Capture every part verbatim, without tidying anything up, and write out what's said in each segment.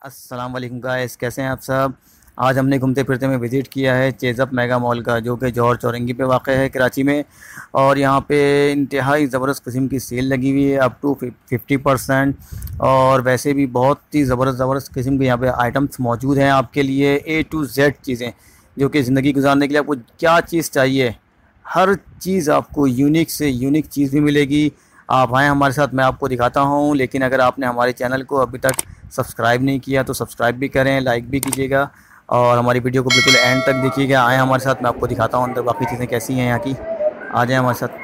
अस्सलाम वालेकुम गाइस, कैसे हैं आप सब। आज हमने घूमते फिरते में विज़िट किया है चेज़अप मेगा मॉल का, जो कि जौहर चौरंगी पे वाक़ है कराची में। और यहाँ पे इंतहाई ज़बरदस्त किस्म की सेल लगी हुई है, अप टू फिफ्टी परसेंट। और वैसे भी बहुत ही ज़बरदस्त ज़बरदस्त किस्म के यहाँ पे आइटम्स मौजूद हैं आपके लिए, ए टू जेड चीज़ें, जो कि ज़िंदगी गुजारने के लिए आपको क्या चीज़ चाहिए, हर चीज़ आपको यूनिक से यूनिक चीज़ भी मिलेगी। आप आएँ हमारे साथ, मैं आपको दिखाता हूँ। लेकिन अगर आपने हमारे चैनल को अभी तक सब्सक्राइब नहीं किया तो सब्सक्राइब भी करें, लाइक भी कीजिएगा और हमारी वीडियो को बिल्कुल एंड तक देखिएगा। आएँ हमारे साथ, मैं आपको दिखाता हूँ अंदर बाकी चीज़ें कैसी हैं यहाँ की। आ जाएँ हमारे साथ।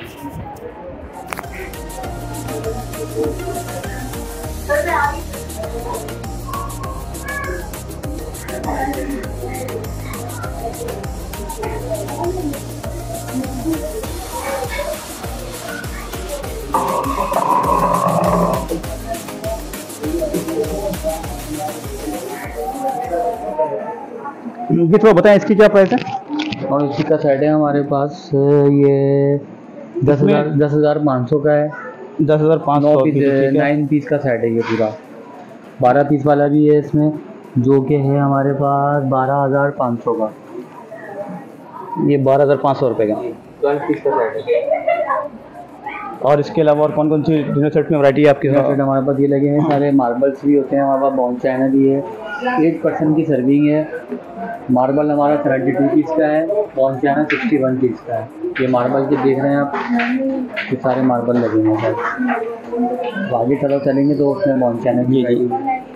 ये थोड़ा बताएं इसकी क्या प्राइस है। और इसी का सेट है हमारे पास, ये दस हज़ार दस हज़ार पाँच सौ का है। दस हज़ार पाँच नौ सौ पीस नाइन पीस का सेट है ये पूरा। बारह पीस वाला भी है इसमें, जो कि है हमारे पास बारह हज़ार पाँच सौ का। ये बारह हज़ार पाँच सौ रुपये का ट्वेल्व पीस का सेट है। और इसके अलावा और कौन कौन सी डिनर सेट में वैरायटी है आपके डिनर पास? सेट हमारे पास ये लगे हैं सारे। मार्बल्स भी होते हैं हमारे पास, बॉन चाइना भी है। एट परसेंट की सर्विंग है। मार्बल हमारा थर्टी टू पीस का है, बॉन चाइना सिक्सटी वन पीस का है। ये मार्बल के देख रहे हैं आप, ये सारे मार्बल लगे हैं सर। आगे तरफ चलेंगे तो उसमें बॉन चाइना की जी।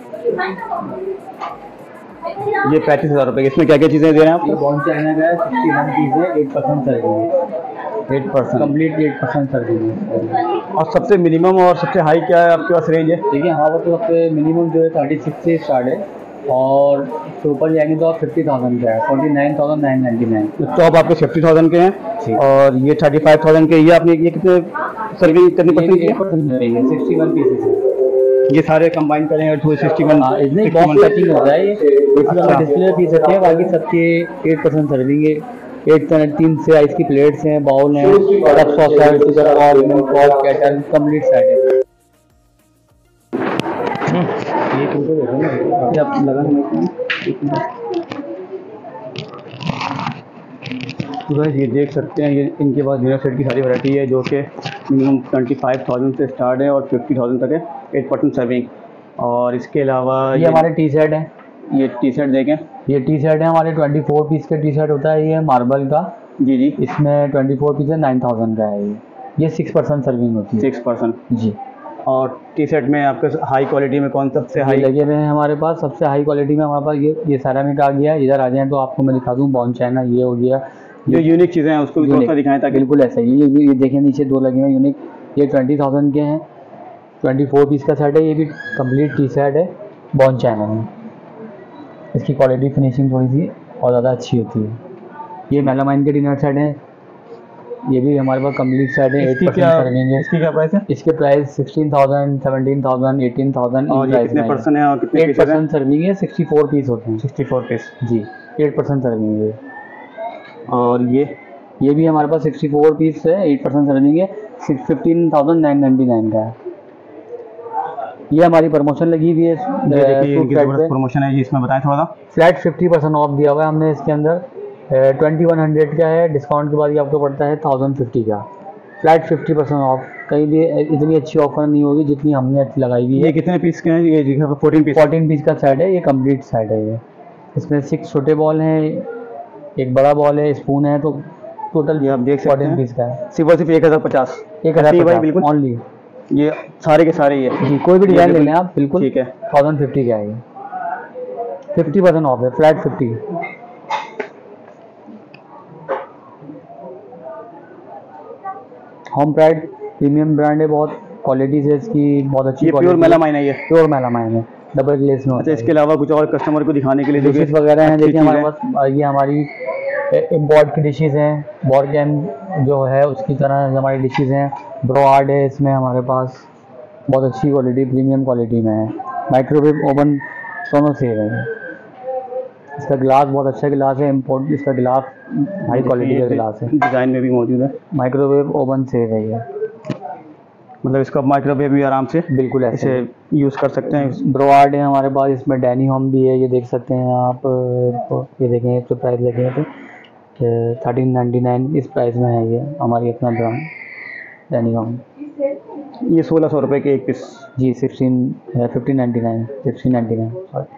ये पैंतीस हज़ार रुपये, इसमें क्या क्या चीज़ें दे रहे हैं आप? ये बॉन चाइना का है, सिक्सटी वन पीस है, एट परसेंट सर्विंग है। Eight percent complete eight percent serving है। और सबसे मिनिमम और सबसे हाई क्या है आपके पास रेंज है? देखिए हमारे पास सबसे मिनिमम जो है थर्टी सिक्स से स्टार्ट है, और उसके ऊपर जाएंगे तो आप फिफ्टी थाउजेंड का है, forty nine thousand nine ninety nine. Top आपके फिफ्टी थाउजेंड के हैं और ये थर्टी फाइव थाउजेंड के। ये आपने ये कितने सर्विंग कितने परसेंट है? सिक्सटी वन पीसेस है ये सारे कंबाइन करें और सिक्सटी वन नहीं बॉक्स पैकिंग होता है ये। डिस्प्ले पीस होते हैं, बाकी सबके एट परसेंट सर्विंग है। एट तीन से आइस की प्लेट्स हैं, बाउल हैं, कप सॉस है, कैटल, कंप्लीट सेट है। ये तुमको देखो ना, आप लगाना। तो गाइस ये देख सकते हैं, ये इनके पास डिनर सेट की सारी वैरायटी है, जो कि मिनिमम ट्वेंटी फाइव थाउजेंड से स्टार्ट है और फिफ्टी थाउजेंड तक है, एट परसेंट सर्विंग। और इसके अलावा ये, ये हमारे टी शर्ट हैं। ये टी शर्ट देखें, ये टी शर्ट है हमारे ट्वेंटी फोर पीस के टी शर्ट होता है ये मार्बल का। जी जी। इसमें ट्वेंटी फोर पीस है, नाइन थाउजेंड का है ये। ये सिक्स परसेंट सर्विंग होती है। सिक्स परसेंट जी। और टी शर्ट में आपके हाई क्वालिटी में कौन सबसे हाई लगे हुए हैं हमारे पास? सबसे हाई क्वालिटी में हमारे पास ये ये सेरामिक आ गया। इधर आ जाएँ तो आपको मैं दिखा दूँ, बॉन चाइना ये हो गया। जो यूनिक चीज़ें हैं उसको भी थोड़ा सा दिखाएं ताकि। बिल्कुल ऐसा ही। ये ये देखें नीचे दो लगे हैं यूनिक, ये ट्वेंटी थाउजेंड के हैं। ट्वेंटी फोर पीस का सेट है, ये भी कंप्लीट टी शर्ट है बॉन चाइना में। इसकी क्वालिटी फिनिशिंग थोड़ी सी और ज़्यादा अच्छी होती है। ये मेलामाइन के डिनर सेट हैं, ये भी हमारे पास कंप्लीट सेट है। एट परसेंट सर्विंग है। इसकी क्या प्राइस है? इसके price sixteen thousand, seventeen thousand, eighteen thousand. और ये कितने परसेंट है और कितने एट परसेंट सर्विंग है। सिक्सटी फोर पीस होते हैं। सिक्सटी फोर पीस जी, एट परसेंट सर्विंग है। और ये ये भी हमारे पास सिक्सटी फोर पीस है, एट परसेंट सर्विंग है, fifteen thousand nine ninety nine का है। ये हमारी प्रमोशन लगी हुई है, प्रमोशन है जी, इसमें बताएं थोड़ा सा। फ्लैट फिफ्टी परसेंट ऑफ दिया हुआ है हमने इसके अंदर। ट्वेंटी वन हंड्रेड का है, डिस्काउंट के बाद ये आपको पड़ता है थाउजेंड फिफ्टी का। Flat fifty percent off. कहीं भी इतनी अच्छी ऑफर नहीं होगी जितनी हमने अच्छी लगाई हुई है। ये कितने पीस के हैं? ये फोर्टीन पीस फोर्टीन पीस का सेट है, ये कंप्लीट सेट है ये। इसमें सिक्स छोटे बॉल हैं, एक बड़ा बॉल है, स्पून है, तो टोटल ये आप देख सकते हैं पीस का है। सिर्फ और सिर्फ एक हज़ार पचास एक हज़ार भाई बिल्कुल ओनली। ये सारे के सारे ये जी, कोई भी डिज़ाइन ले लें आप, बिल्कुल ठीक है। थाउजेंड फिफ्टी का है ये, फिफ्टी परसेंट ऑफ है, flat fifty. Home pride premium brand है, बहुत क्वालिटी से इसकी बहुत अच्छी। ये प्योर मेलामाइन है, ये प्योर मेलामाइन है, डबल ग्लेस में। अच्छा, इसके अलावा कुछ और कस्टमर को दिखाने के लिए डिशेज वगैरह हैं, देखिए हमारे पास ये हमारी इम्पोर्ट की डिशेज हैं। बॉर्गेन जो है उसकी तरह हमारी डिशेज हैं। ब्रोआर्ड है इसमें हमारे पास, बहुत अच्छी क्वालिटी, प्रीमियम क्वालिटी में है। माइक्रोवेव ओवन दोनों सेव है। इसका ग्लास बहुत अच्छा ग्लास है, इम्पोर्ट इसका ग्लास हाई क्वालिटी का ग्लास है, डिज़ाइन में भी मौजूद है। माइक्रोवेव ओवन सेव है ये। मतलब इसका माइक्रोवेव भी आराम से बिल्कुल ऐसे इसे यूज़ कर सकते हैं। ब्रोआर्ड है हमारे पास, इसमें डैनी होम भी है, ये देख सकते हैं आप। तो ये देखें इस पर प्राइस लगे हैं तो थर्टीन नाइन्टी नाइन इस प्राइस में है ये हमारी अपना ब्रांड डैनी होम। ये सोलह सौ रुपये के एक पीस। जी sixteen fifteen ninety nine sixteen ninety nine sorry.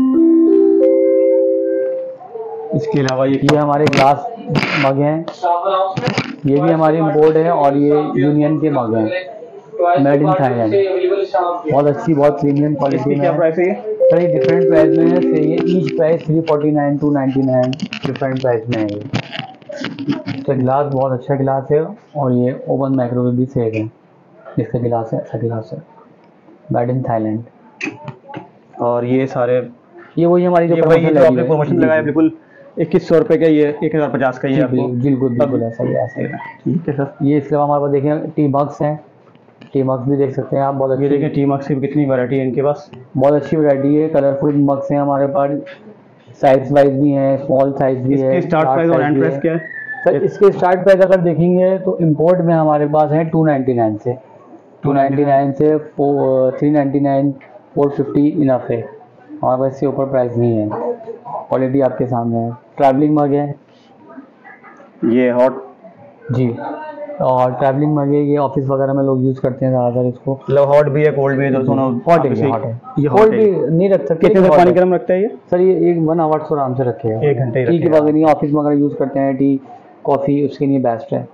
इसके अलावा ये ये हमारे ग्लास मग हैं, ये भी हमारी इम्पोर्ट है और ये यूनियन के मग हैं, मेड इन थाईलैंड। बहुत अच्छी बहुत प्रीमियम क्वालिटी में। क्या प्राइस है ये? सर ये डिफरेंट प्राइस में है, से ये each price three forty nine two ninety nine different price में है ये। इसका गिलास बहुत अच्छा गिलास है और ये ओवन माइक्रोवेव भी सेफ है। इसका गिलास है, अच्छा गिलास है, मेड इन थाईलैंड। और ये सारे ये वही हमारी जो प्रमोशन लगाया बिल्कुल इक्कीस सौ रुपये का, ये एक हज़ार पचास का ये आपको। बिल्कुल बिल्कुल ऐसा ही ऐसा ही। ठीक है सर। ये इसके अलावा हमारे पास देखें टी मग्स हैं, टी मग्स भी देख सकते हैं आप। बहुत ये देखें टी मग्स की कितनी वैरायटी है इनके पास, बहुत अच्छी वैरायटी है। कलरफुल मग्स हैं हमारे पास, साइज वाइज भी हैं, स्मॉल साइज भी है। इसकी स्टार्ट प्राइस और एंड प्राइस क्या है सर? इसके स्टार्ट प्राइस अगर देखेंगे तो इंपोर्ट में हमारे पास है टू नाइन्टी नाइन से टू नाइन्टी नाइन से three ninety nine four fifty enough है, हमारे पास इससे ऊपर प्राइस नहीं है। क्वालिटी आपके सामने है। ट्रैवलिंग मग है ये हॉट जी, और ट्रैवलिंग मग है, ये ऑफिस वगैरह में लोग यूज़ करते हैं ज़्यादातर इसको। मतलब हॉट भी है कोल्ड भी है, तो दोनों हॉट है, हॉट है, ये कोल्ड भी नहीं रख सकते। कितने देर पानी गर्म रखता है ये? सर ये एक वन आवर्स को आराम से रखेगा, एक घंटे टी के वगैरह ऑफिस वगैरह यूज़ करते हैं, टी कॉफ़ी उसके लिए बेस्ट है।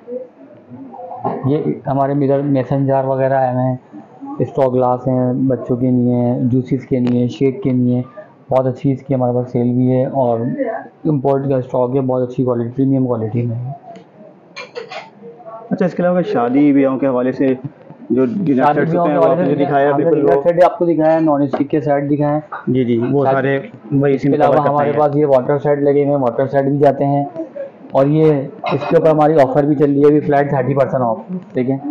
ये हमारे इधर मेसन जार वगैरह आए हैं, स्टॉक ग्लास हैं बच्चों के लिए, जूसेस के लिए, शेक के लिए। बहुत अच्छी इसकी हमारे पास सेल भी है और इम्पोर्ट का स्टॉक है, बहुत अच्छी क्वालिटी प्रीमियम क्वालिटी में है। अच्छा, इसके अलावा शादी ब्याहों के हवाले से जो डिनर सेट्स होते हैं वो आपने दिखाया, बिल्कुल सेट आपको दिखाया, नॉन स्टिक के सेट दिखाए। जी जी वो सारे वही। इसके अलावा हमारे पास ये वाटर सेट लगे हुए हैं, वाटर सेट भी जाते हैं। और ये इसके ऊपर हमारी ऑफर भी चल रही है अभी, फ्लैट थर्टी परसेंट ऑफ। ठीक है,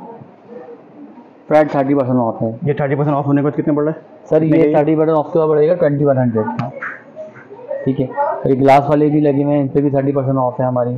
फ्लैट थर्टी परसेंट ऑफ है। ये थर्टी परसेंट ऑफ होने के बाद कितने पड़ रहा है सर? ये थर्टी परसेंट ऑफ के बाद पड़ेगा ट्वेंटी वन हंड्रेड का। ठीक है, ये ग्लास वाले भी लगे हुए हैं, इन पर भी थर्टी परसेंट ऑफ है हमारी।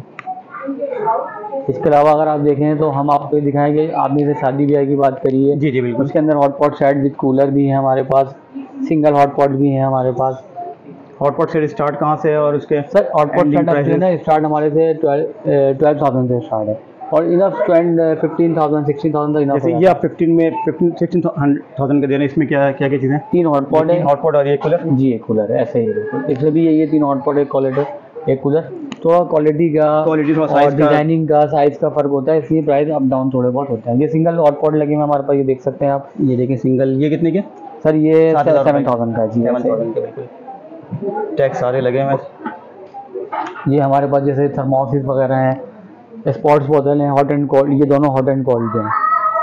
इसके अलावा अगर आप देखें तो हम आपको दिखाएंगे, आपने से शादी ब्याह की बात करी है। जी जी बिल्कुल। उसके अंदर hot pot set with cooler भी है हमारे पास, सिंगल हॉट पॉट भी है हमारे पास। हॉट पॉट सेट स्टार्ट कहाँ से है और उसके? सर हॉट पॉट सेट है ना, स्टार्ट हमारे से ट्वेल्व थाउजेंड से स्टार्ट है और enough fifteen thousand sixteen thousand तक इनफ है। ये आप फिफ्टीन में फिफ्टीन सिक्सटीन थाउजेंड का दे रहे हैं। इसमें क्या क्या क्या चीज़ें? तीन हॉट पॉट है, हॉट पॉट और एक कूलर। जी एक कूलर है, ऐसे ही बिल्कुल। इसमें भी ये तीन हॉट पॉट, एक कूलर, एक कूलर। थोड़ा क्वालिटी का क्वालिटी थोड़ा और साइज का डिजाइनिंग का साइज का फर्क होता है, इसलिए प्राइस अप डाउन थोड़े बहुत होते हैं। ये सिंगल हॉट पॉट लगे हुए हमारे पास, ये देख सकते हैं आप। ये देखिए सिंगल, ये कितने के? सर ये सेवन थाउजेंड का। जी सेवन थाउजेंड के बिल्कुल, टैक्स सारे लगे हुए हैं। ये हमारे पास जैसे थर्मोसिस वगैरह हैं, स्पोर्ट्स बोतल हैं, हॉट एंड कोल्ड, ये दोनों हॉट एंड कोल्ड हैं।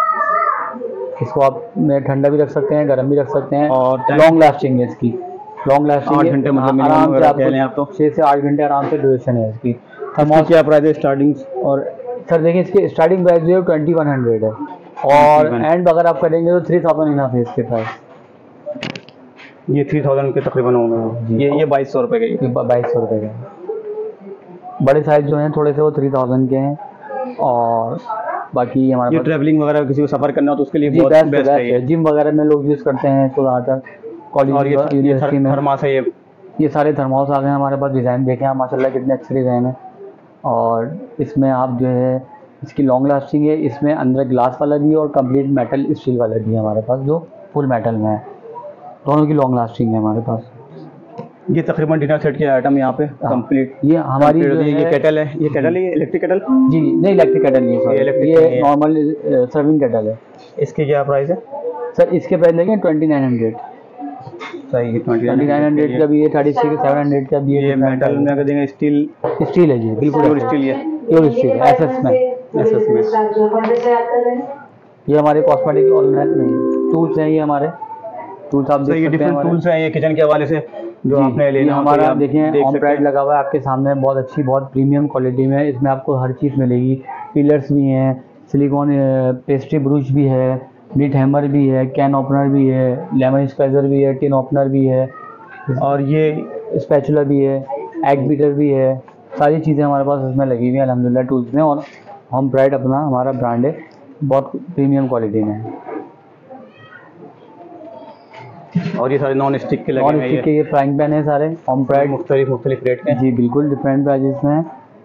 इसको आप ठंडा भी रख सकते हैं, गर्म भी रख सकते हैं। और लॉन्ग लास्टिंग है इसकी, लॉन्ग लास्टिंग आठ घंटे मतलब आराम से आप आपको छः से आठ घंटे आराम से ड्यूरेशन है इसकी। थर्मोस क्या प्राइस है स्टार्टिंग? और सर देखिए इसकी स्टार्टिंग प्राइस जो है ट्वेंटी वन हंड्रेड है और एंड अगर आप करेंगे तो थ्री थाउजेंड इनफ है इसके प्राइस। ये थ्री थाउजेंड के तकरीबन होंगे। ये ये बाईस सौ रुपये के, बाईस सौ रुपये के। बड़े साइज जो हैं थोड़े से वो थ्री थाउजेंड के हैं और बाकी हमारे ये ट्रैवलिंग वगैरह किसी को सफ़र करना हो तो उसके लिए बहुत बेस्ट है। जिम वगैरह में लोग यूज़ करते हैं इसको ज़्यादातर, कॉलेज यूनिवर्सिटी में। थर्मास है ये, ये सारे थर्मोस आ गए हमारे पास। डिज़ाइन देखें आप माशाल्लाह कितने अच्छे डिज़ाइन है और इसमें आप जो है इसकी लॉन्ग लास्टिंग है। इसमें अंदर ग्लास वाला भी है और कंप्लीट मेटल स्टील वाला भी है हमारे पास, जो फुल मेटल में है। दोनों की लॉन्ग लास्टिंग है हमारे पास। ये तकरीबन डिनर सेट के आइटम यहाँ पे कंप्लीट। ये हमारी जो ये केटल है, ये केटल है, ये इलेक्ट्रिक केटल? जी नहीं, इलेक्ट्रिक केटल नहीं है, ये नॉर्मल सर्विंग केटल है। इसकी क्या प्राइस है? सर इसके प्राइस लगे ट्वेंटी नाइन हंड्रेड। सही है, ट्वेंटी नाइन हंड्रेड का भी है, थर्टी सिक्स सेवन हंड्रेड का भी है। ये मेटल में अगर देंगे स्टील, स्टील है जी बिल्कुल प्योर स्टील है, प्योर स्टील है, एस एस में एस एस में। ये हमारे कॉस्मेटिक नहीं टूल्स हैं, ये हमारे टूल्स आप देख सकते हैं। डिफरेंट टूल्स हैं ये किचन के हवाले से जो आपने लेना हो। हमारा देखें होम प्राइड लगा हुआ है आपके सामने, बहुत अच्छी बहुत प्रीमियम क्वालिटी में। इसमें आपको हर चीज़ मिलेगी, पिलर्स भी हैं, सिलिकॉन पेस्ट्री ब्रूश भी है, मीट हैमर भी है, कैन ओपनर भी है, लेमन स्क्वाइजर भी है, टिन ओपनर भी है और ये स्पैचुला भी है, एग बीटर भी है। सारी चीज़ें हमारे पास इसमें लगी हुई हैं अल्हम्दुलिल्लाह टूल्स में। और होम प्राइड अपना हमारा ब्रांड है, बहुत प्रीमियम क्वालिटी में है। और ये सारे नॉन स्टिक के लगे नॉन हैं, स्टिक के ये फ्राइंग पैन है सारे ऑमप्राइड, मुख्तलिफ मुख्तलिफ रेट के। जी बिल्कुल डिफरेंट प्राइजेस में है।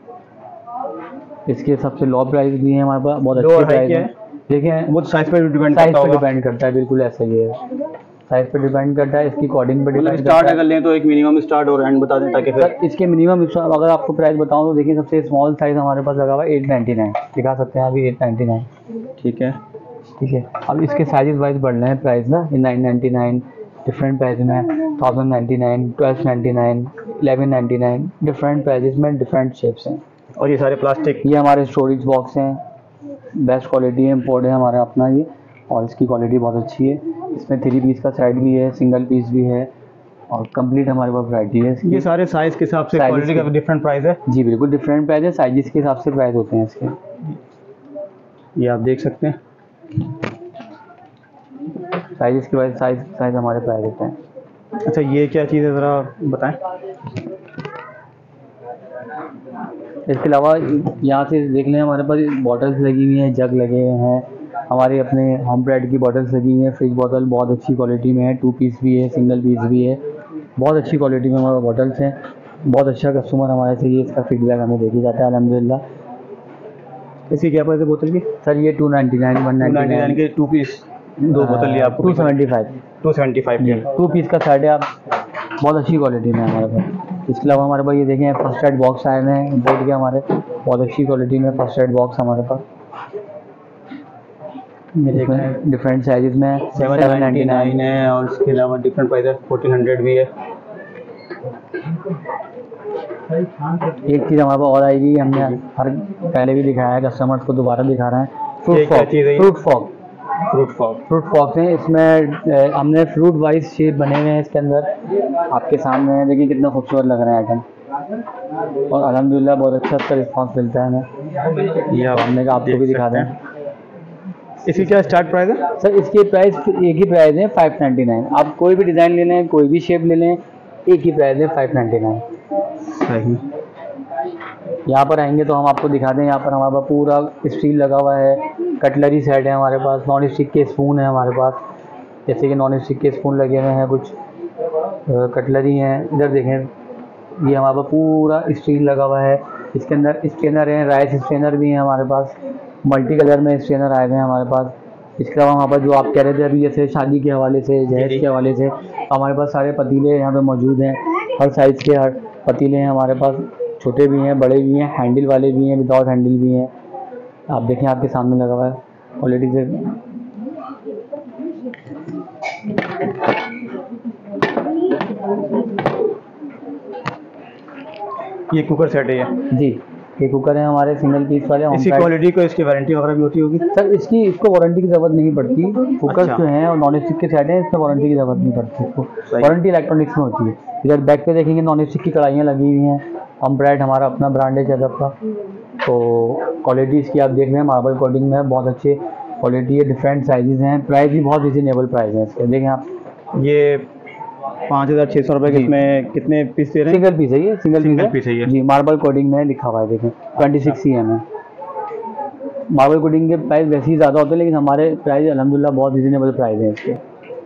इसके सबसे लो प्राइस भी है हमारे पास, बहुत अच्छे प्राइस है। देखिए वो साइज पे डिपेंड साइज पे डिपेंड करता है, बिल्कुल ऐसा ही है, साइज पे डिपेंड करता है, इसकी कोडिंग पे डिपेंड करता है। स्टार्ट अगर लें तो एक मिनिमम स्टार्ट और एंड बता दें ताकि सर इसके मिनिमम अगर आपको प्राइस बताऊं तो देखिए सबसे स्मॉल साइज हमारे पास लगा हुआ है एट नाइन्टी नाइन, दिखा सकते हैं अभी एट नाइन्टी नाइन। ठीक है ठीक है, अब इसके साइजेस वाइज बढ़ रहे हैं प्राइस ना, nine ninety nine different price में, thousand ninety nine, twelve ninety nine, eleven ninety nine, different prices में डिफरेंट शेप्स हैं। और ये सारे प्लास्टिक, ये हमारे स्टोरेज बॉक्स हैं, बेस्ट क्वालिटी है, इम्पोर्ट है हमारा अपना ये, और इसकी क्वालिटी बहुत अच्छी है। इसमें थ्री पीस का साइड भी है, सिंगल पीस भी है, और कंप्लीट हमारे पास वैरायटी है। ये सारे साइज़ के हिसाब से क्वालिटी का डिफरेंट प्राइस है। जी बिल्कुल डिफरेंट प्राइस है, साइजेस के हिसाब से प्राइस होते हैं इसके। ये आप देख सकते हैं साइजेस के बाद साइज साइज हमारे प्राइस होते हैं। अच्छा ये क्या चीज़ है ज़रा बताएं। इसके अलावा यहाँ से देख लें हमारे पास बॉटल्स लगी हुई हैं, जग लगे हुए हैं, हमारे अपने होम ब्रेड की बॉटल्स लगी हुई हैं, फ्रिज बॉटल बहुत अच्छी क्वालिटी में है, टू पीस भी है, सिंगल पीस भी है, बहुत अच्छी क्वालिटी में हमारे बॉटल्स हैं। बहुत अच्छा कस्टमर हमारे से ये इसका फीडबैक हमें देखी जाता है अल्हम्दुलिल्लाह। इसकी क्या प्राइस है बोतल की? सर ये two ninety nine, one ninety nine के टू पीस दो बोतल लिया आपको two seventy five two seventy five जी, टू पीस का सेट है, आप बहुत अच्छी क्वालिटी में है हमारे पास। इसके अलावा हमारे पास ये देखें फर्स्ट एड बॉक्स आए हैं इम्पोर्ट के हमारे, बहुत अच्छी क्वालिटी में फर्स्ट एड बॉक्स हमारे पास, डिफरेंट साइजेस में सेवन नाइन्टी नाइन है, और इसके अलावा डिफरेंट प्राइस है, फोर्टीन हंड्रेड भी है। एक चीज़ हमारे पास और आएगी, हमने हर पहले भी दिखाया है, कस्टमर्स को दोबारा दिखा रहे हैं, fruit fork. Fruit fork fruit fork fruit fork है, इसमें हमने फ्रूट वाइज शेप बने हुए हैं इसके अंदर, आपके सामने है, देखिए कितना खूबसूरत लग रहा है आइटम, और अल्हम्दुलिल्लाह बहुत अच्छा इसका रिस्पॉन्स मिलता है हमें। ये अब हमने कहा आपको भी दिखा दें। इसकी क्या स्टार्ट प्राइस है? सर इसकी प्राइस एक ही प्राइस है फाइव नाइन्टी नाइन, आप कोई भी डिज़ाइन ले लें, कोई भी शेप ले लें, एक ही प्राइस है फाइव नाइन्टी नाइन। सही। यहाँ पर आएंगे तो हम आपको दिखा दें, यहाँ पर हमारे पास पूरा स्टील लगा हुआ है, कटलरी सेट है हमारे पास, नॉन स्टिक के स्पून है हमारे पास, जैसे कि नॉन स्टिक के स्पून लगे हुए हैं, कुछ कटलरी हैं, इधर देखें ये हमारे पास पूरा स्टील लगा हुआ है। इसके अंदर स्ट्रेनर हैं, राइस स्ट्रेनर भी हैं हमारे पास, मल्टी कलर में स्ट्रेनर आए हुए हैं हमारे पास। इसके अलावा हमारे पास जो आप कह रहे थे अभी जैसे शादी के हवाले से, जहेज के हवाले से, हमारे पास सारे पतीले यहाँ पे मौजूद हैं, हर साइज़ के हर पतीले हैं हमारे पास, छोटे भी हैं, बड़े भी हैं, हैंडल वाले भी हैं, विदाउट हैंडल भी हैं। आप देखें आपके सामने लगा हुआ है क्वालिटी से। ये कुकर सेट है ये? जी ये कुकर है हमारे सिंगल पीस वाले। इसकी क्वालिटी को इसकी वारंटी वगैरह भी होती होगी? सर इसकी इसको वारंटी की ज़रूरत नहीं पड़ती, कुकर अच्छा। जो हैं और नॉन स्टिक के सेट हैं, इसमें वारंटी की ज़रूरत नहीं पड़ती इसको, वारंटी इलेक्ट्रॉनिक्स में होती है। इधर बैक पे देखेंगे नॉन स्टिक की कढ़ाइयाँ लगी हुई हैं, हम ब्रांड हमारा अपना ब्रांड है चेज़अप का, तो क्वालिटी इसकी आप देख रहे हैं मार्बल कोटिंग में, बहुत अच्छी क्वालिटी है, डिफरेंट साइजेस हैं, प्राइस भी बहुत रिजनेबल प्राइस है इसके। देखें आप ये पाँच हज़ार छः सौ रुपये के इसमें कितने पीस दे रहे हैं? सिंगल पीस है ये, सिंगल सिंगल पीस है ये जी, मार्बल कोटिंग में लिखा हुआ है, देखें ट्वेंटी सिक्स सी एम है। मार्बल कोटिंग के प्राइस वैसे ही ज़्यादा होते हैं, लेकिन हमारे प्राइस अल्हम्दुलिल्लाह बहुत रिजनेबल प्राइस है इसके।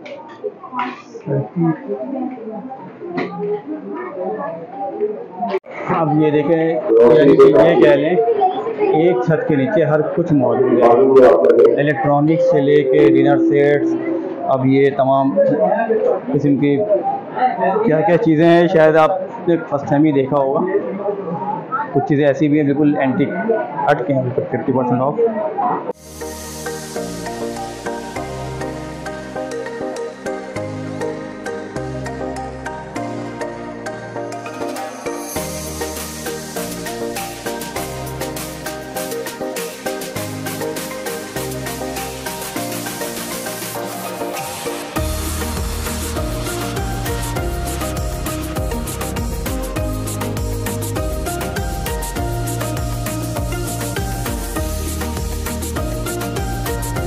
अब ये देखें, यानी कि ये कह लें एक छत के नीचे हर कुछ मौजूद है, इलेक्ट्रॉनिक्स से लेके डिनर सेट्स, अब ये तमाम किस्म की क्या क्या चीज़ें हैं, शायद आपने फर्स्ट टाइम ही देखा होगा। कुछ चीज़ें ऐसी भी हैं बिल्कुल एंटीक, हट के हैं, फिफ्टी परसेंट ऑफ।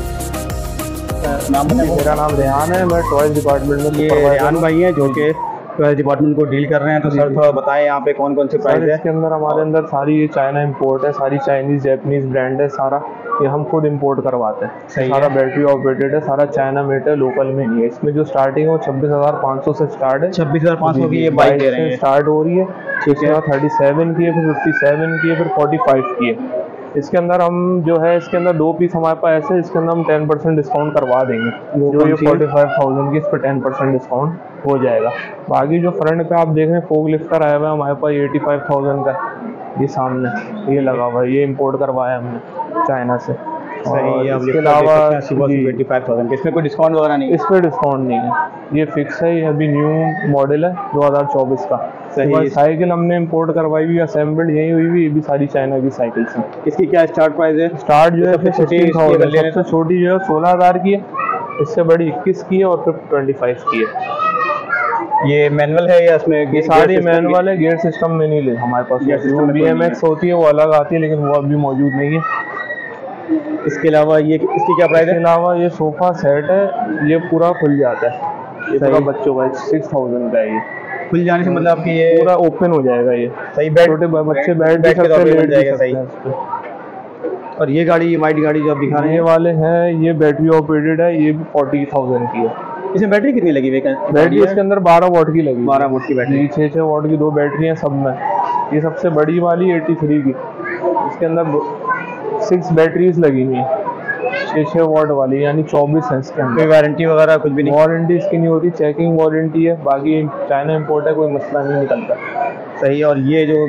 नाम मेरा नाम रेहान है, मैं टॉयज डिपार्टमेंट में। ये रेहान भाई हैं जो कि टॉयज डिपार्टमेंट को डील कर रहे हैं, तो सर थोड़ा बताएं यहाँ पे कौन कौन से प्राइस है। इसके अंदर हमारे अंदर सारी ये चाइना इंपोर्ट है, सारी चाइनीज जैपनीज ब्रांड है, सारा ये हम खुद इंपोर्ट करवाते हैं। सही सारा है। बैटरी ऑपरेटेड है, सारा चाइना मेड है, लोकल में नहीं है। इसमें जो स्टार्टिंग है वो छब्बीस हजार पाँच सौ से स्टार्ट है। छब्बीस हजार पाँच सौ की ये बाइक दे रहे हैं, स्टार्ट हो रही है। ठीक है। थर्टी सेवन की है, फिर फिफ्टी सेवन की है, फिर फोर्टी फाइव की है। इसके अंदर हम जो है इसके अंदर दो पीस हमारे पास ऐसे, इसके अंदर हम टेन परसेंट डिस्काउंट करवा देंगे। जो ये फोर्टी फाइव थाउजेंड की, इस पर टेन परसेंट डिस्काउंट हो जाएगा। बाकी जो फ्रंट पे आप देख रहे हैं फोक लिफ्टर आया हुआ है हमारे पास एटी फाइव थाउजेंड का, ये सामने ये लगा हुआ है, ये इंपोर्ट करवाया हमने चाइना से। सही है। इसके अलावा एटी फाइव थाउजेंड, इसमें कोई डिस्काउंट वगैरह नहीं? इस पर डिस्काउंट नहीं है, ये फिक्स है। ये अभी न्यू मॉडल है दो हज़ार चौबीस का। सही। साइकिल हमने इंपोर्ट करवाई हुई, असेंबल्ड यही हुई हुई, ये भी सारी चाइना की साइकिल्स हैं। इसकी क्या स्टार्ट प्राइस है? स्टार्ट जो है सबसे छोटी सिक्सटीन थाउजेंड, इसकी सबसे छोटी जो है सोलह हज़ार की है, इससे बड़ी इक्कीस की है, और फिर ट्वेंटी फाइव की है। ये मैनुअल है या इसमें ये सारी मैनुअल है, गियर सिस्टम में नहीं ले हमारे पास। जो बी एम एक्स होती है वो अलग आती है, लेकिन वो अभी मौजूद नहीं है। इसके अलावा ये इसकी क्या प्राइस इसके है? अलावा ये सोफा सेट है, ये पूरा खुल जाता है, ये पूरा बच्चों का सिक्स थाउजेंड का है। ये खुल जाने से मतलब आपकी ये पूरा ओपन हो जाएगा। ये सही बैठ छोटे बच्चे बैठ भी बैठ के सकते हैं, दौड़ लेट भी जाएगा। सकते सही। हैं इस पे। और ये गाड़ी, ये वाइट गाड़ी जो आप दिखा रहे ये हैं, वाले हैं, ये बैटरी ऑपरेटेड है, ये भी फोर्टी थाउजेंड की है। इसमें बैटरी कितनी लगी हुई है? बैटरी इसके अंदर बारह वॉट की लगी, बारह वोल्ट की बैटरी। छः छः वॉट की दो बैटरी हैं सब में। ये सबसे बड़ी वाली एटी थ्री की, इसके अंदर सिक्स बैटरीज लगी हुई हैं, छः छः वॉट वाली, यानी चौबीस है इसके अंदर। कोई वारंटी वगैरह कुछ भी नहीं? वारंटी इसकी नहीं होती, चेकिंग वारंटी है। बाकी चाइना इंपोर्ट है, कोई मसला नहीं निकलता। सही। और ये जो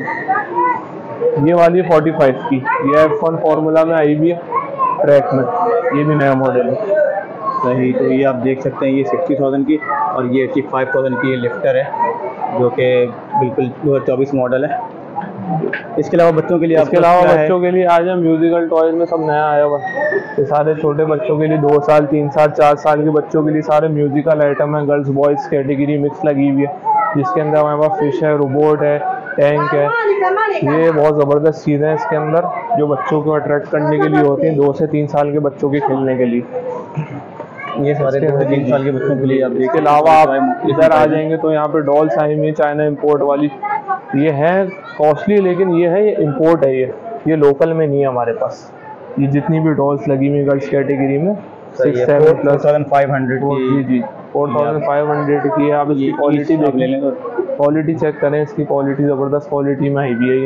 ये वाली है फोर्टी फाइव की, ये एफ वन फार्मूला में आई भी है ट्रैक में, ये भी नया मॉडल है। सही। तो ये आप देख सकते हैं, ये सिक्सटी थाउजेंड की और ये एट्टी फाइव थाउजेंड की ये लिफ्टर है, जो कि बिल्कुल दो हज़ार चौबीस मॉडल है। इसके अलावा बच्चों के लिए इसके अलावा बच्चों के लिए आज हम म्यूजिकल टॉयज में सब नया आया हुआ है। ये सारे छोटे बच्चों के लिए, दो साल तीन साल चार साल के बच्चों के लिए सारे म्यूजिकल आइटम है। गर्ल्स बॉयज़ कैटेगरी मिक्स लगी हुई है, जिसके अंदर हमारे पास फिश है, रोबोट है, टैंक है। ये बहुत ज़बरदस्त चीज़ें हैं इसके अंदर, जो बच्चों को अट्रैक्ट करने के लिए होती हैं, दो से तीन साल के बच्चों के खेलने के लिए। ये सारे दो से तीन साल के बच्चों के लिए आप इसके अलावा आप इधर आ जाएंगे तो यहाँ पे डॉल्स आई हुई है चाइना इंपोर्ट वाली। ये है कॉस्टली, लेकिन ये है, ये इंपोर्ट है, ये ये लोकल में नहीं है हमारे पास। ये जितनी भी डॉल्स लगी हुई गर्ल्स कैटेगरी में six seven plus five hundred की, जी जी फोर थाउजेंड फाइव हंड्रेड की है। आप इसकी क्वालिटी देख लें, क्वालिटी चेक करें, इसकी क्वालिटी ज़बरदस्त क्वालिटी में आई भी है। ये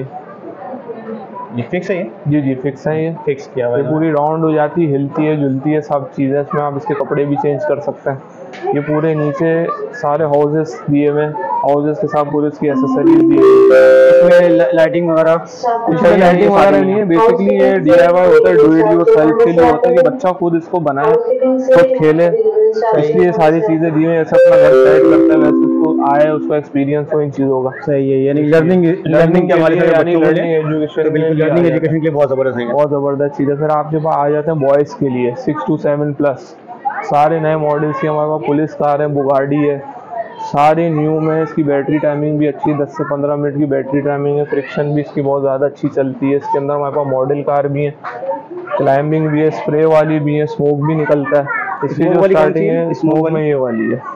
ये फिक्स है? ये जी जी फिक्स है, ये फिक्स किया हुआ ये है। पूरी राउंड हो जाती है, हिलती है, झुलती है, सब चीज़ें इसमें। आप इसके कपड़े भी चेंज कर सकते हैं। ये पूरे नीचे सारे हाउसेस दिए हुए हैं, हाउसेस के साथ पूरे इसकी एसेसरीज दी हुई है। लाइटिंग वगैरह इसमें लाइटिंग वगैरह नहीं है, बेसिकली ये डी आई वाई होता है, डू इट योरसेल्फ के लिए होता है कि बच्चा खुद इसको बनाए, खुद खेले, इसलिए सारी चीज़ें दी हुई हैं। ऐसा अपना घर सेट करता है, वैसे उसको आए, उसको एक्सपीरियंस हो इन चीज़ों का। सही है। यानी लर्निंग लर्निंग के हमारे यानी लर्निंग एजुकेशन लर्निंग एजुकेशन के लिए बहुत ज़बरदस्त है, बहुत ज़बरदस्त चीज़ है। फिर आपके पास आ जाते हैं बॉयज़ के लिए सिक्स टू सेवन प्लस, सारे नए मॉडल्स की हमारे पास पुलिस कार है, बुगाड़ी है, सारे न्यू में। इसकी बैटरी टाइमिंग भी अच्छी है, दस से पंद्रह मिनट की बैटरी टाइमिंग है। फ्रिक्शन भी इसकी बहुत ज़्यादा अच्छी चलती है। इसके अंदर हमारे पास मॉडल कार भी है, क्लाइंबिंग भी है, स्प्रे वाली भी है, स्मोक भी निकलता है। इसकी जो स्टार्टिंग है स्मोक में ये वाली है,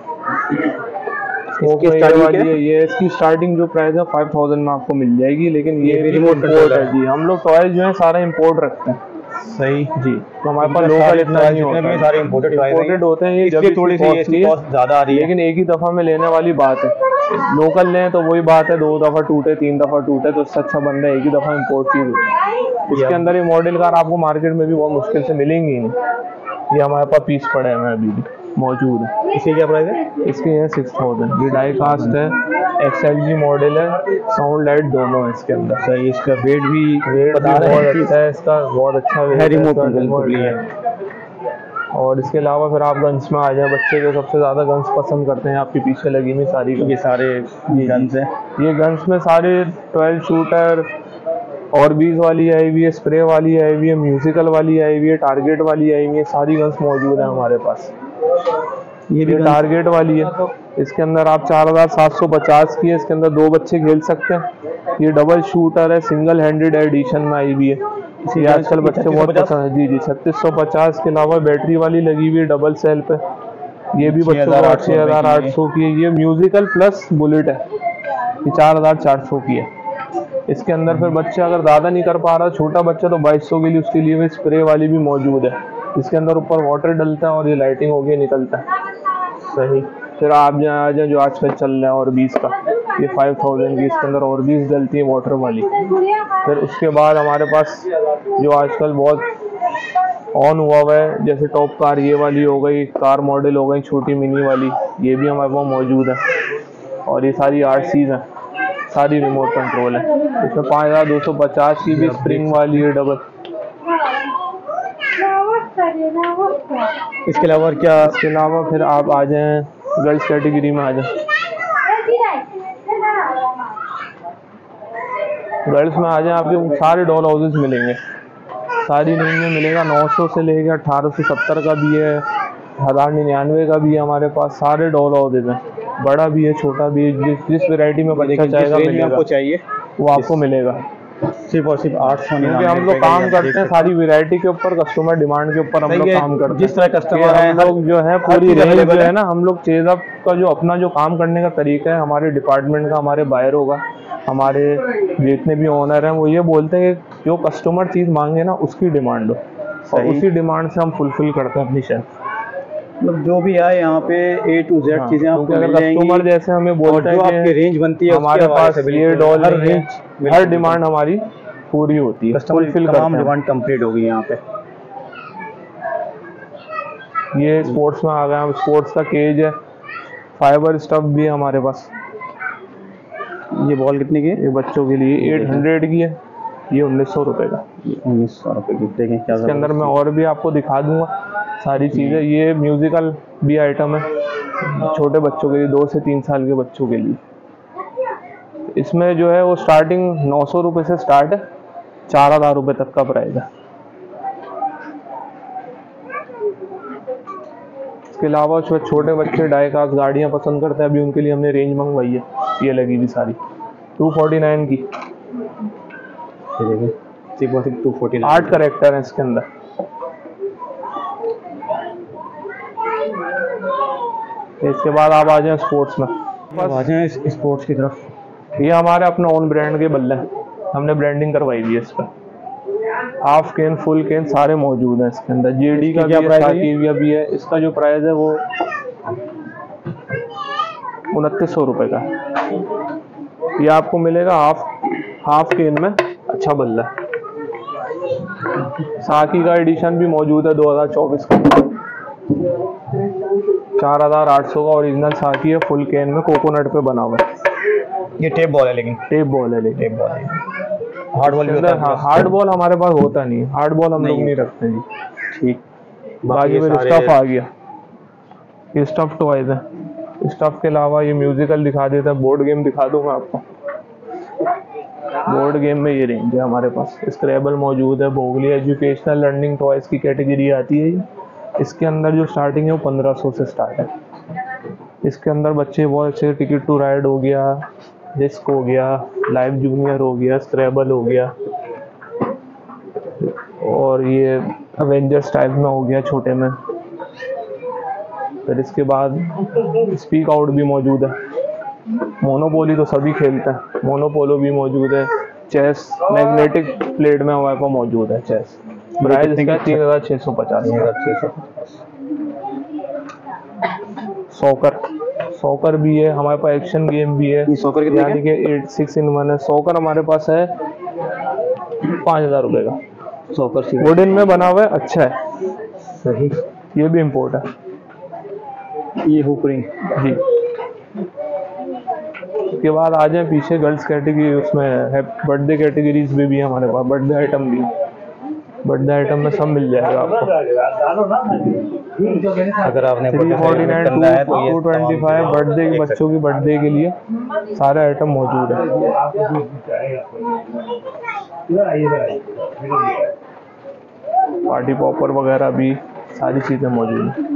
स्मोक में ये वाली है। ये इसकी स्टार्टिंग जो प्राइस है फाइव थाउजेंड में आपको मिल जाएगी, लेकिन ये भी रिमोट इम्पोर्ट है जी। हम लोग टॉयज जो है सारा इम्पोर्ट रखते हैं। सही जी, तो हमारे पास लोकल इतना नहीं होता है, सारे इंपोर्टेड इंपोर्टेड होते हैं। ये जब थोड़ी सी इसकी कॉस्ट ज़्यादा आ रही है, लेकिन एक ही दफ़ा में लेने वाली बात है। लोकल लें तो वही बात है, दो दफ़ा टूटे तीन दफ़ा टूटे तो उससे अच्छा बंदा एक ही दफ़ा इम्पोर्ट चीज़ होती है। इसके अंदर ये मॉडल कार आपको मार्केट में भी बहुत मुश्किल से मिलेंगी नहीं। ये हमारे पास पीस पड़े हैं अभी भी मौजूद है। इसकी क्या प्राइस है? इसके है सिक्स थाउजेंड। ये डाई कास्ट है, एक्स एल जी मॉडल है, साउंड लाइट दोनों है इसके अंदर। सही। इसका वेट भी वेट भी बहुत अच्छा है, इसका बहुत अच्छा वेट है। और इसके अलावा फिर आप गन्स में आ जाए, बच्चे जो सबसे ज़्यादा गन्स पसंद करते हैं आपके पीछे लगी हुई सारी, ये सारे गन्स हैं। ये गन्स में सारे ट्वेल्व शूटर और बीस वाली आई हुई है, स्प्रे वाली आई हुई है, म्यूजिकल वाली आई हुई है, टारगेट वाली आई हुई है, सारी गन्स मौजूद है हमारे पास। ये भी टारगेट वाली है, इसके अंदर आप चार हज़ार सात सौ पचास की है, इसके अंदर दो बच्चे खेल सकते हैं। ये डबल शूटर है, सिंगल हैंडेड एडिशन में आई हुई है, ये आजकल बच्चे बहुत पसंद है। जी जी छत्तीस सौ पचास के अलावा बैटरी वाली लगी हुई है डबल सेल पे, ये भी बच्चों का छः हज़ार आठ सौ की है। ये म्यूजिकल प्लस बुलेट है, ये चार हज़ार चार सौ की है। इसके अंदर फिर बच्चा अगर ज़्यादा नहीं कर पा रहा, छोटा बच्चा, तो बाईस सौ के लिए उसके लिए स्प्रे वाली भी मौजूद है। इसके अंदर ऊपर वाटर डलता है और ये लाइटिंग होके निकलता है। सही। फिर आप जहाँ आ जाए जो आजकल चल रहा है और बीस का, ये फाइव थाउजेंड की, इसके अंदर और बीस डलती है वाटर वाली। फिर उसके बाद हमारे पास जो आजकल बहुत ऑन हुआ हुआ है, जैसे टॉप कार ये वाली हो गई, कार मॉडल हो गई छोटी मिनी वाली, ये भी हमारे पास मौजूद है। और ये सारी आर सीज हैं, सारी रिमोट कंट्रोल है। इसमें पाँच हज़ार दो सौ पचास की भी स्प्रिंग वाली है डबल। इसके अलावा और क्या? इसके अलावा फिर आप आ जाएँ गर्ल्स कैटेगरी में आ जाए। गर्ल्स में आ जाए, आपके सारे डॉल हाउसेस मिलेंगे, सारी रेंज में मिलेगा। नौ सौ से लेकर अठारह सौ सत्तर का भी है, हज़ार निन्यानवे का भी है हमारे पास। सारे डॉल हाउसेस हैं, बड़ा भी है छोटा भी है, जिस जिस वैरायटी में बच्चा चाहेगा मिलेगा। आपको चाहिए वो आपको मिलेगा, सिर्फ और सिर्फ आठ सौ। क्योंकि हम लोग काम करते हैं सारी वैरायटी के ऊपर, कस्टमर डिमांड के ऊपर हम लोग काम करते हैं। जिस तरह कस्टमर है, हम लोग जो है पूरी रेंज जो है ना, हम लोग चेज़अप का जो अपना जो काम करने का तरीका है, हमारे डिपार्टमेंट का, हमारे बायर होगा, हमारे जितने भी ओनर हैं, वो ये बोलते हैं कि जो कस्टमर चीज़ मांगे ना उसकी डिमांड हो, और उसी डिमांड से हम फुलफिल करते हैं अपनी शेल्फ। मतलब जो भी आए यहाँ पे ए टू जेड चीजें आपको मिल जाएंगी। कस्टमर जैसे हमें बोलते हैं कि आपकी रेंज बनती है हमारे पास ये डॉल हर रेंज, हर डिमांड हमारी पूरी होती है, फुलफिल तमाम डिमांड कंप्लीट होगी यहाँ पे। ये स्पोर्ट्स में आ गया, हम स्पोर्ट्स का केज है, फाइबर स्टफ भी है हमारे पास। ये बॉल कितने की है? ये बच्चों के लिए आठ सौ की है, ये उन्नीस सौ रुपये का। उन्नीस सौ रुपये की। देखें क्या इसके अंदर मैं और भी आपको दिखा दूंगा सारी चीज़ें। ये म्यूजिकल भी आइटम है छोटे बच्चों के लिए, दो से तीन साल के बच्चों के लिए। इसमें जो है वो स्टार्टिंग नौ सौ रुपये से स्टार्ट है, चार हज़ार रुपये तक का प्राइस है। इसके अलावा जो छोटे बच्चे डाई कास्ट गाड़ियाँ पसंद करते हैं, अभी उनके लिए हमने रेंज मंगवाई है, ये लगी हुई सारी टू फोर्टी नाइन की। टू फोर्टी नाइन आठ करेक्टर है इसके अंदर। इसके बाद आप आ जाएं स्पोर्ट्स में, आ जाएं स्पोर्ट्स की तरफ। ये हमारे अपने ओन ब्रांड के बल्ले हैं, हमने ब्रांडिंग करवाई हुई है इस पर। हाफ केन, फुल केन सारे मौजूद हैं इसके अंदर। जेडी का भी है, साकिविया भी है। इसका जो प्राइस है वो उनतीस सौ रुपये का। ये आपको मिलेगा हाफ हाफ केन में, अच्छा बल्ला। साकी का एडिशन भी मौजूद है दो हज़ार चौबीस का, चार हज़ार आठ सौ का ओरिजिनल साकी है, फुल केन में, कोकोनट पे बना हुआ है। ये टेप बॉल है, लेकिन टेप बॉल है, लेकिन टेप बॉल है। हार्ड बॉल भी होता है? हार्ड बॉल हमारे पास होता नहीं, हार्ड बॉल हम लोग नहीं रखते जी। ठीक। बाकी में स्टफ आ गया, ये स्टफ टॉयज है। स्टफ के अलावा ये म्यूजिकल दिखा देता है, बोर्ड गेम दिखा दूँ मैं आपको। बोर्ड गेम में ये रेंज है हमारे पास। स्क्रैबल मौजूद है, बोगली एजुकेशनल लर्निंग टॉयज की कैटेगरी आती है ये। इसके अंदर जो स्टार्टिंग है वो पंद्रह सौ से स्टार्ट है। इसके अंदर बच्चे बहुत अच्छे, टिकट टू राइड हो गया, डिस्क हो गया, लाइव जूनियर हो गया, स्क्रैबल हो गया, और ये अवेंजर्स टाइप में हो गया छोटे में। फिर इसके बाद स्पीक आउट भी मौजूद है। मोनोपोली तो सभी खेलते हैं, मोनोपोलो भी मौजूद है। चेस मैग्नेटिक प्लेट में हमारे पास मौजूद है चेस। प्राइस इसका तीन हज़ार छः सौ पचास। सॉकर सॉकर भी है हमारे पास, एक्शन गेम भी है। सॉकर कितने यानी कि एट सिक्स इन वन है। सॉकर हमारे पास है पाँच हज़ार रुपये का। सॉकर वुडन में बना हुआ है, अच्छा है। सही। ये भी इम्पोर्ट है। ये हुक रिंग जी। उसके बाद आ जाए पीछे गर्ल्स कैटेगरी, उसमें है बर्थडे कैटेगरीज में भी है हमारे पास, बर्थडे आइटम भी। बर्थडे आइटम में सब मिल जाएगा आपको। अगर आपने three forty nine two twenty five birthday के बच्चों की बर्थडे के लिए सारे आइटम मौजूद है। पार्टी पॉपर वगैरह भी सारी चीज़ें मौजूद हैं।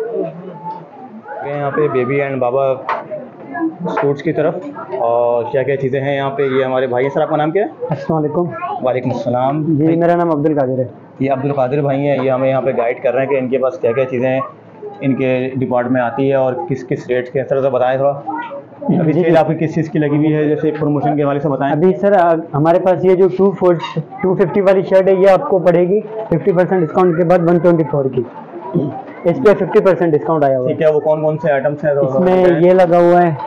यहाँ पे बेबी एंड बाबा स्पोर्ट्स की तरफ, और क्या क्या चीज़ें हैं यहाँ पे। ये हमारे भाई हैं। सर आपका नाम क्या है? अस्सलाम वालेकुम। वालेकुम अस्सलाम। जी मेरा नाम अब्दुल कादिर है। ये अब्दुल कादिर भाई हैं, ये हमें यहाँ पे गाइड कर रहे हैं कि इनके पास क्या क्या चीज़ें हैं। इनके डिपार्टमेंट में आती है और किस किस रेट के, इस तरह से बताएं थोड़ा। अभी सेल आपकी किस चीज़ की लगी हुई है, जैसे प्रमोशन के हवाले से बताएं। अभी सर आ- हमारे पास ये जो टू फोर टू फिफ्टी वाली शर्ट है, ये आपको पड़ेगी फिफ्टी परसेंट डिस्काउंट के बाद वन ट्वेंटी फोर की। इस पे फिफ्टी परसेंट डिस्काउंट आया हुआ है। ठीक है, वो कौन कौन से आइटम्स हैं? इसमें ये लगा हुआ है,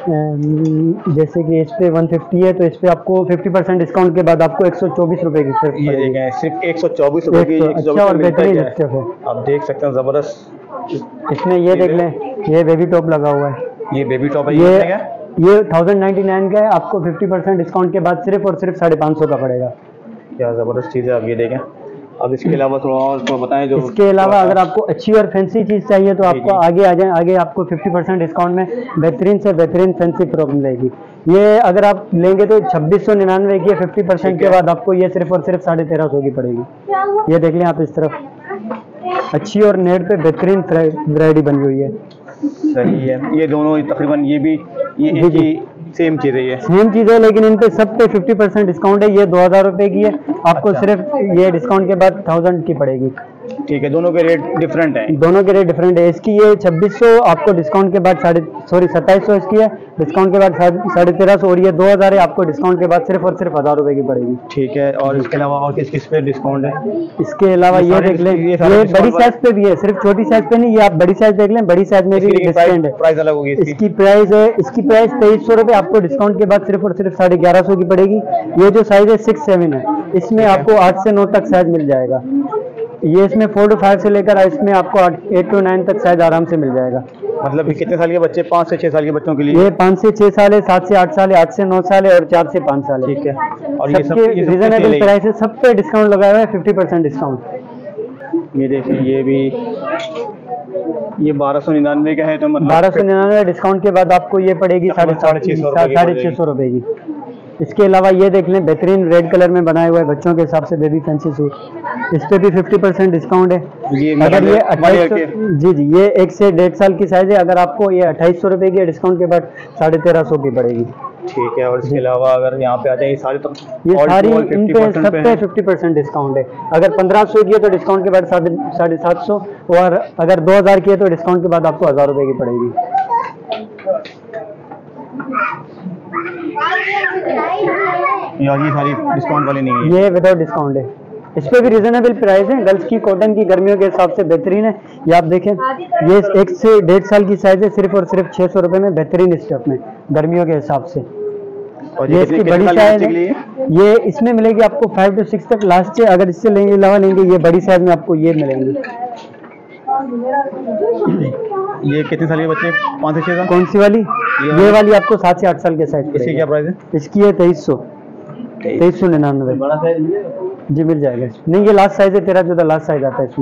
अम, जैसे कि इस पे वन फिफ्टी है, तो इस पे आपको फिफ्टी परसेंट डिस्काउंट के बाद आपको एक सौ चौबीस रुपए की सिर्फ ये पड़ेगी। देखें, सिर्फ एक सौ चौबीस रुपये की एक सौ अच्छा और चौबीस मिलता है बेहतरीन क्या? स्टफ है। आप देख सकते हैं, ज़बरदस्त। इसमें ये देख लें, ये बेबी टॉप लगा हुआ है। ये बेबी टॉप है, ये ये क्या? ये थाउजेंड नाइन्टी नाइन का है, आपको फिफ्टी परसेंट डिस्काउंट के बाद सिर्फ और सिर्फ साढ़े पाँच सौ का पड़ेगा। क्या ज़बरदस्त चीज़ है, आप ये देखें। अब इसके अलावा थोड़ा और थोड़ा बताएं जो। इसके अलावा अगर आपको अच्छी और फैंसी चीज़ चाहिए तो आपको आगे आ जाए, आगे आपको फिफ्टी परसेंट डिस्काउंट में बेहतरीन से बेहतरीन फैंसी फ्रॉक मिलेगी। ये अगर आप लेंगे तो छब्बीस सौ निन्यानवे की, फिफ्टी परसेंट के बाद आपको ये सिर्फ और सिर्फ साढ़े तेरह सौ की पड़ेगी। ये देख लें आप, इस तरफ अच्छी और नेट पे बेहतरीन वैरायटी बनी हुई है। सही है, ये दोनों तकरीबन ये भी ये एक ही सेम चीज़ है, ये सेम चीज़ है, लेकिन इन पे सब पे फिफ्टी परसेंट डिस्काउंट है। ये दो हज़ार रुपये की है, आपको सिर्फ ये डिस्काउंट के बाद थाउजेंड की पड़ेगी। ठीक है, दोनों के रेट डिफरेंट हैं। दोनों के रेट डिफरेंट है। इसकी ये छब्बीस सौ आपको डिस्काउंट के बाद साढ़े सॉरी सत्ताईस सौ इसकी है, डिस्काउंट के बाद साढ़े तेरह सौ, और ये दो हज़ार है, आपको डिस्काउंट के बाद सिर्फ और सिर्फ हज़ार रुपये की पड़ेगी। ठीक है, और इसके अलावा और किस किस पे डिस्काउंट है? इसके अलावा ये देख लें, ये ये सारे बड़ी discount साइज पे भी है, सिर्फ छोटी साइज पे नहीं, ये आप बड़ी साइज देख लें, बड़ी साइज में भी इसकी डिस्काउंट है। प्राइस अलग होगी इसकी। इसकी प्राइस है, इसकी प्राइस तेईस सौ रुपये, आपको डिस्काउंट के बाद सिर्फ और सिर्फ साढ़े ग्यारह सौ की पड़ेगी। ये जो साइज है सिक्स सेवन है, इसमें आपको आठ से नौ तक साइज मिल जाएगा। ये इसमें फोर टू फाइव से लेकर इसमें आपको एट टू नाइन तक साइज आराम से मिल जाएगा। मतलब कितने साल के बच्चे? पाँच से छः साल के बच्चों के लिए ये पाँच से छः साल है, सात से आठ साल है, आठ से नौ साल है और चार से पाँच साल है। ठीक है, और ये सब सबके ये सब रीजनेबल प्राइस है, सब पे डिस्काउंट लगाया हुआ है, फिफ्टी परसेंट डिस्काउंट। ये देखिए, ये भी ये बारह सौ निन्यानवे का है, तो मतलब बारह सौ निन्यानवे डिस्काउंट के बाद आपको ये पड़ेगी साढ़े साढ़े छः सौ रुपये की साढ़े पड़ेगी। छः सौ रुपये की। इसके अलावा ये देख लें, बेहतरीन रेड कलर में बनाए हुए बच्चों के हिसाब से बेबी फैंसी सूट, इस पे भी फिफ्टी परसेंट डिस्काउंट है। ये अगर ये मतलब अट्ठाईस बड़े जी जी ये एक से डेढ़ साल की साइज है, अगर आपको ये अट्ठाईस सौ रुपये की डिस्काउंट के बाद साढ़े तेरह सौ की पड़ेगी। ठीक है, और इसके अलावा अगर यहाँ पे आ जाए, ये सारे तो ये all सारी to all इन फिफ्टी पे परसेंट सब पे पे हैं। फिफ्टी परसेंट डिस्काउंट है। अगर पंद्रह सौ की है तो डिस्काउंट के बाद साढ़े साढ़े सात सौ, और अगर दो हज़ार की है तो डिस्काउंट के बाद आपको हज़ार रुपये की पड़ेगी। और ये सारी डिस्काउंट वाली नहीं है। ये विदाउट डिस्काउंट है, इस पे भी रिजनेबल प्राइस है। गर्ल्स की कॉटन की गर्मियों के हिसाब से बेहतरीन है। ये आप देखें, ये एक से डेढ़ साल की साइज है, सिर्फ और सिर्फ छः सौ रुपये में बेहतरीन स्टफ में गर्मियों के हिसाब से। और ये ये इसकी कितने बड़ी साल के साइज बच्चे के है, लिए? ये इसमें मिलेगी आपको फाइव टू सिक्स तक लास्ट है। अगर इससे लेंगे अलावा लेंगे, ये बड़ी साइज में आपको ये मिलेंगी। ये कितने साल के बच्चे? पाँच से छः साल? कौन सी वाली? ये ये वाली आपको सात से आठ साल के साइज इसकी क्या प्राइस है? इसकी है तेईस सौ तेईस सौ निन्यानवे। बड़ा साइज जी मिल जाएगा। नहीं, ये लास्ट साइज है, तेरह चौदह लास्ट साइज आता है इसमें।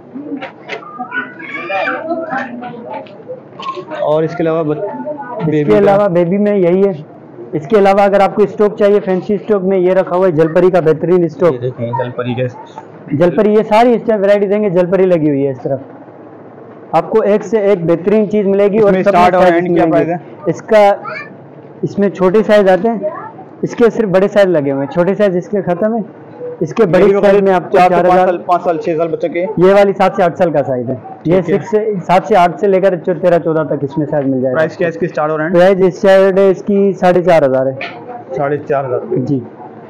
और इसके अलावा बच- इसके बेबी का- अलावा बेबी में यही है। इसके अलावा अगर आपको स्टॉक चाहिए फैंसी स्टॉक में, ये रखा हुआ है जलपरी का बेहतरीन ये स्टॉक। देखें, जलपरी के जलपरी, ये सारी इस टाइम वैरायटी देंगे, जलपरी लगी हुई है इस तरफ। आपको एक से एक बेहतरीन चीज मिलेगी। और इसमें सब स्टार्ट और size एंड क्या मिलेंगे। प्राइस है? इसका इसमें छोटे साइज आते हैं, इसके सिर्फ बड़े साइज लगे हुए हैं, छोटे साइज इसके खत्म है। इसके बड़े बेबी को साइज में आपको चार चार से पाँच हजार साल पाँच साल छः साल बच्चे के ये वाली सात से आठ साल का साइज है। ये ठीक है। सिक्स से सात से आठ से लेकर तेरह चौदह तक इसमें साइज मिल जाएगा। प्राइस क्या है इसकी? स्टार्ट और एंड प्राइस इस साइड है इसकी साढ़े चार हजार है साढ़े चार हज़ार। जी।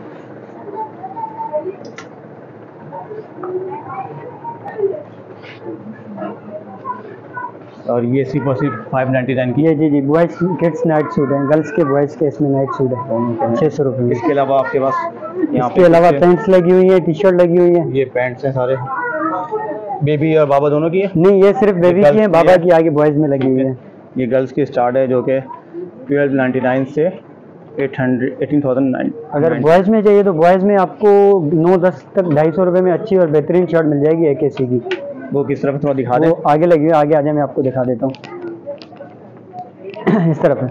और ये सिर्फ और सिर्फ फाइव नाइन्टी नाइन की। ये जी जी बॉयज किड्स नाइट सूट हैं, गर्ल्स के बॉयज के इसमें नाइट सूट है छः सौ रुपये में। इसके अलावा आपके पास यहाँ इसके अलावा पैंट्स लगी हुई है, टी शर्ट लगी हुई है। ये पैंट्स हैं सारे, बेबी और बाबा दोनों की है। नहीं, ये सिर्फ बेबी गर्ल्स की है, की बाबा है। की आगे बॉयज में लगी हुई है। ये गर्ल्स की स्टार्ट है जो कि ट्वेल्व नाइन्टी नाइन से eight hundred eighteen thousand nine. अगर बॉयज में चाहिए तो बॉयज में आपको नौ दस तक ढाई सौ रुपये में अच्छी और बेहतरीन शर्ट मिल जाएगी एक एसी की। वो किस तरफ थोड़ा दिखा दें। वो आगे लगी हुई है, आगे आ जाए मैं आपको दिखा देता हूँ। इस तरफ है।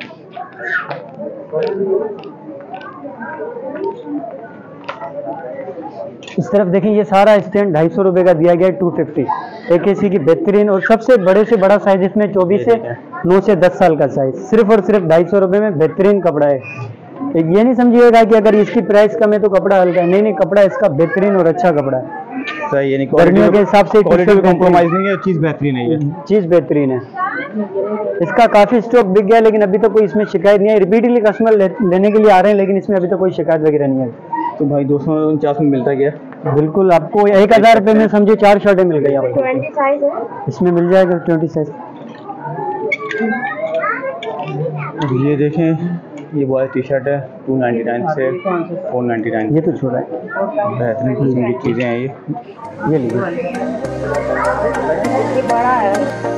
इस तरफ देखें, ये सारा स्टैंड ढाई सौ रुपये का दिया गया है, टू फिफ्टी एक एसी की बेहतरीन। और सबसे बड़े से बड़ा साइज इसमें चौबीस से नौ से दस साल का साइज, सिर्फ और सिर्फ ढाई सौ रुपये में बेहतरीन कपड़ा है। एक ये नहीं समझिएगा कि अगर इसकी प्राइस कम है तो कपड़ा हल्का है, नहीं नहीं, कपड़ा इसका बेहतरीन और अच्छा कपड़ा है। सही, यानी गर्मियों के हिसाब से क्वालिटी में कॉम्प्रोमाइज़ नहीं है, चीज़ बेहतरीन है ये। चीज़ बेहतरीन है। इसका काफ़ी स्टॉक बिक गया, लेकिन अभी तो कोई इसमें शिकायत नहीं है। रिपीटली कस्टमर ले, लेने के लिए आ रहे हैं, लेकिन इसमें अभी तो कोई शिकायत वगैरह नहीं है। तो भाई दो सौ उनचास में मिलता क्या? बिल्कुल, आपको एक हज़ार रुपये में समझे चार शर्टें मिल गई आपको। ट्वेंटी साइज है इसमें मिल जाएगा ट्वेंटी साइज। ये देखें, ये बॉय टी शर्ट है टू नाइन्टी नाइन से फोर नाइन्टी नाइन। ये तो छोटा है, बेहतरीन किस्म की चीज़ें हैं ये। ये लीजिए। ये बड़ा है।